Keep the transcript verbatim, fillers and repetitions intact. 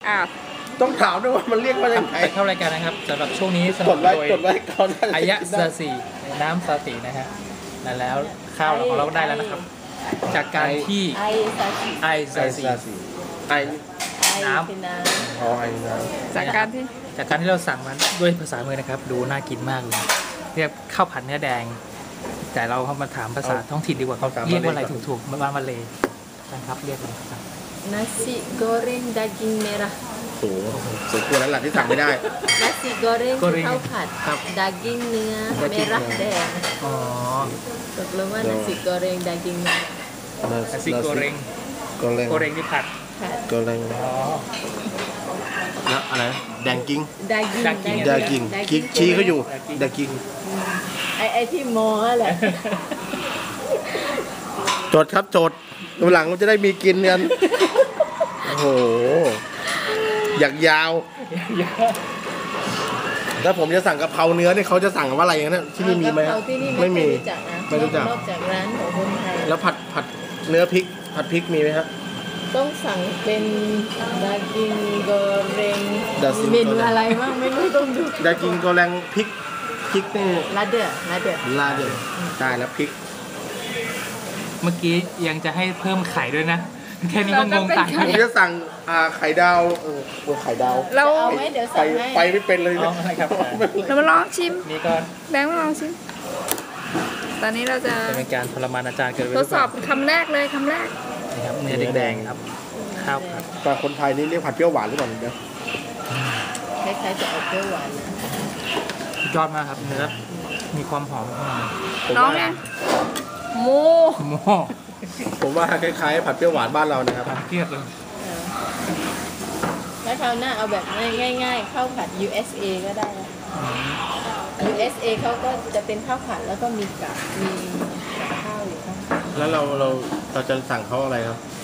อ่าต้องถามด้วยว่ามันเรียกว่ายังไงเข้ารายการนะครับสำหรับช่วงนี้สนับกสดนุนไว้โดยกดไว้ก่อนอายะซาซีน้ำซาตินะฮะนั่นแล้วข้าวของเราก็ได้แล้วนะครับ จากการที่ไอซาซิไอไอซาซีซาซิไอน้ำคือน้อ๋อไอน้จากการที่จากการที่เราสั่งมันด้วยภาษามือนะครับ ดูน่ากินมากเลยเรียกข้าวผัดเนื้อแดง แต่เราเข้ามาถามภาษาท้องถิ่นดีกว่าเขาเรียกว่าอะไรถูกๆมามาเลยนะครับเรียกอะไรครับำ nasi goreng daging merah ำโอ้โหสุดควรแล้วล่ะที่สั่งไม่ได้ nasi goreng คือ goreng ข้าวผัดครับ daging เนื้อ daging merah แดงอ๋อตกลงว่า nasi goreng daging merah นาซิโกเรงโกเรงโกเรงที่ผัดผัดโกเรงอ๋อแล้วอะไรแดงกิ้ง daging daging แดงกิ้งกิ๊กชี้เขาอยู่แดงกิ้งไอไอที่โมนั่นแหละโจทย์ครับโจทย์วันหลังเราจะได้มีกินกันโอ้โหอยากยาวถ้าผมจะสั่งกะเพราเนื้อเนี่ยเขาจะสั่งว่าอะไรนะที่นี่มีไหมกะเพราที่นี่ไม่ไม่มีรู้จักนะไม่รู้จักนอกจากร้านของคนไทยแล้วผัดผัดเนื้อพริก ผัดพริกมีไหมครับต้องสั่งเป็นดากิงโกเรง daging เมนูอะไรบ้างไม่รู้ต้องดูดากิงโกแรงพริกพริกนี่ลาเดอร์ลาเดอร์ลาเดอร์ตายแล้วพริกเมื่อกี้ยังจะให้เพิ่มไข่ด้วยนะ แค่นี้ก็งงตังค์ผมจะสั่งอ่าไข่ดาวเออโอ้ไข่ดาวเราเอาไหมเดี๋ยวไปสั่งให้ไปไม่เป็นเลยอ๋อนะอะไรครับเรามาลองชิมนี่ก็แบงค์มาลองชิม ตอนนี้เราจะจะเป็นการทรมานอาจารย์เกิดไปทดสอบคำแรกเลยคำแรกนี่ครับเนื้อแดงๆครับข้าวผัดแต่คนไทยนี่เรียกผัดเปรี้ยวหวานหรือเปล่าเนี่ยคล้ายๆจะออกเปรี้ยวหวานนะยอดมากครับเนื้อมีความหอมข้างในผมน้องว่าไงหมูหม้อผมว่าคล้ายๆผัดเปรี้ยวหวานบ้านเรานะครับทานเครียดเลยเออแล้วคราวหน้าเอาแบบง่ายๆข้าวผัด ยู เอส เอ ก็ได้นะ ยู เอส เอ เขาก็จะเป็นข้าวผัดแล้วก็มีกับมีกับข้าวอยู่ข้างแล้วเราเราเราจะสั่งเขาอะไรครับๆ